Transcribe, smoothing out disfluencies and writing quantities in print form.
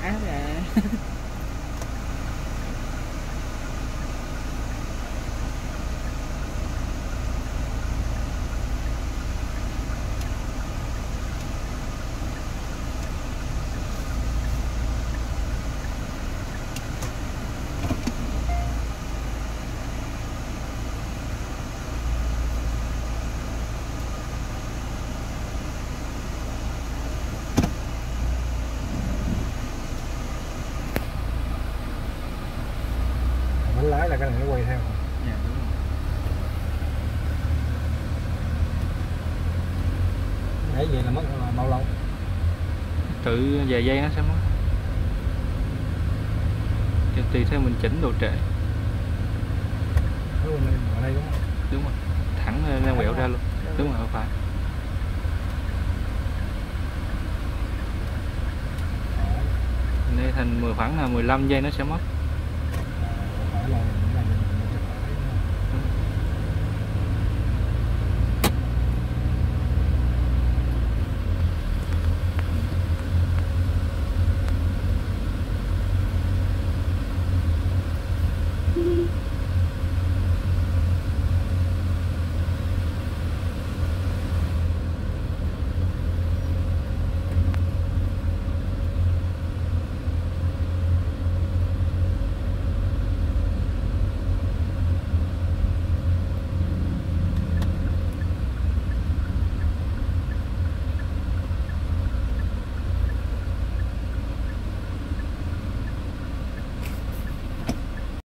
đã rồi. Bánh lái là cái này nó quay theo. Dạ đúng rồi. Để vậy là mất bao lâu? Tự vài giây nó sẽ mất. Tùy theo mình chỉnh độ trễ. Ở đây đúng không? Đúng rồi. Thẳng ra quẹo ra luôn. Đúng rồi, phải. Đây thành khoảng là 15 giây nó sẽ mất.